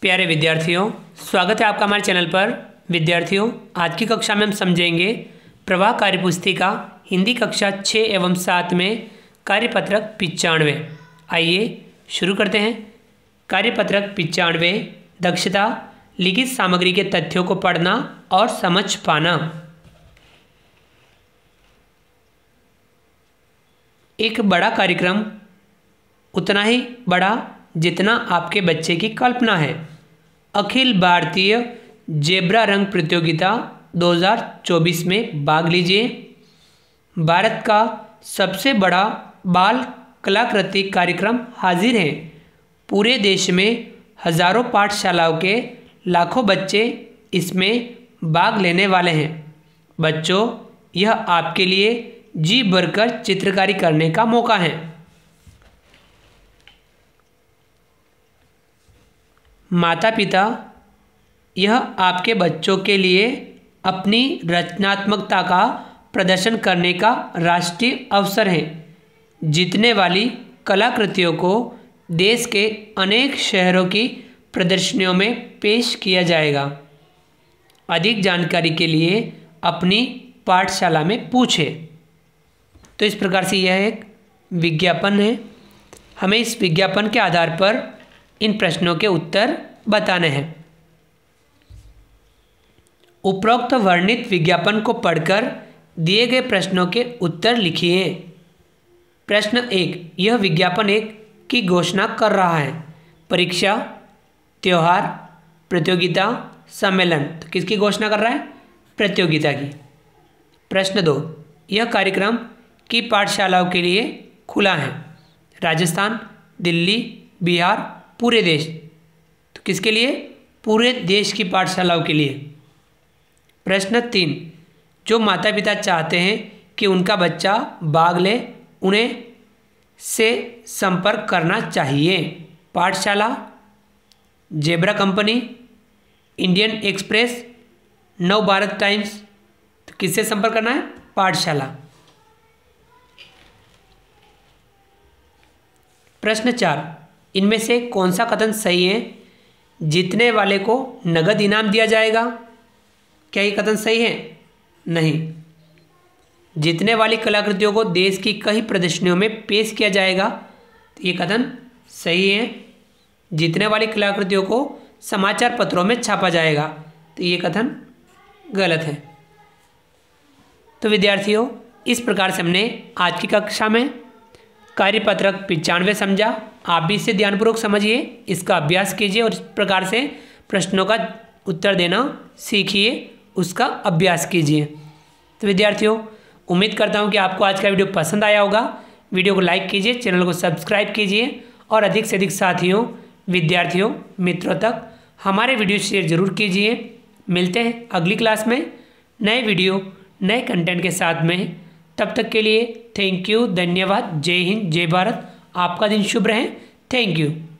प्यारे विद्यार्थियों, स्वागत है आपका हमारे चैनल पर। विद्यार्थियों, आज की कक्षा में हम समझेंगे प्रवाह कार्यपुस्तिका हिंदी कक्षा 6 एवं 7 में कार्यपत्रक 95। आइए शुरू करते हैं। कार्यपत्रक 95 दक्षता, लिखित सामग्री के तथ्यों को पढ़ना और समझ पाना। एक बड़ा कार्यक्रम उतना ही बड़ा जितना आपके बच्चे की कल्पना है। अखिल भारतीय जेब्रा रंग प्रतियोगिता 2024 में भाग लीजिए। भारत का सबसे बड़ा बाल कलाकृति कार्यक्रम हाजिर है। पूरे देश में हजारों पाठशालाओं के लाखों बच्चे इसमें भाग लेने वाले हैं। बच्चों, यह आपके लिए जी भरकर चित्रकारी करने का मौका है। माता पिता, यह आपके बच्चों के लिए अपनी रचनात्मकता का प्रदर्शन करने का राष्ट्रीय अवसर है। जीतने वाली कलाकृतियों को देश के अनेक शहरों की प्रदर्शनियों में पेश किया जाएगा। अधिक जानकारी के लिए अपनी पाठशाला में पूछें। तो इस प्रकार से यह एक विज्ञापन है। हमें इस विज्ञापन के आधार पर इन प्रश्नों के उत्तर बताने हैं। उपरोक्त वर्णित विज्ञापन को पढ़कर दिए गए प्रश्नों के उत्तर लिखिए। प्रश्न 1, यह विज्ञापन एक की घोषणा कर रहा है। परीक्षा, त्योहार, प्रतियोगिता, सम्मेलन। तो किसकी घोषणा कर रहा है? प्रतियोगिता की। प्रश्न 2, यह कार्यक्रम की पाठशालाओं के लिए खुला है। राजस्थान, दिल्ली, बिहार, पूरे देश। तो किसके लिए? पूरे देश की पाठशालाओं के लिए। प्रश्न 3, जो माता पिता चाहते हैं कि उनका बच्चा भाग ले, उन्हें से संपर्क करना चाहिए। पाठशाला, जेब्रा कंपनी, इंडियन एक्सप्रेस, नव भारत टाइम्स। तो किससे संपर्क करना है? पाठशाला। प्रश्न 4, इनमें से कौन सा कथन सही है? जीतने वाले को नगद इनाम दिया जाएगा। क्या ये कथन सही है? नहीं। जीतने वाली कलाकृतियों को देश की कई प्रदर्शनियों में पेश किया जाएगा। तो ये कथन सही है। जीतने वाली कलाकृतियों को समाचार पत्रों में छापा जाएगा। तो ये कथन गलत है। तो विद्यार्थियों, इस प्रकार से हमने आज की कक्षा में कार्यपत्रक 95 समझा। आप भी इसे ध्यानपूर्वक समझिए, इसका अभ्यास कीजिए और इस प्रकार से प्रश्नों का उत्तर देना सीखिए, उसका अभ्यास कीजिए। तो विद्यार्थियों, उम्मीद करता हूँ कि आपको आज का वीडियो पसंद आया होगा। वीडियो को लाइक कीजिए, चैनल को सब्सक्राइब कीजिए और अधिक से अधिक साथियों, विद्यार्थियों, मित्रों तक हमारे वीडियो शेयर जरूर कीजिए। मिलते हैं अगली क्लास में नए वीडियो, नए कंटेंट के साथ में। तब तक के लिए थैंक यू, धन्यवाद। जय हिंद, जय भारत। आपका दिन शुभ रहे। Thank you.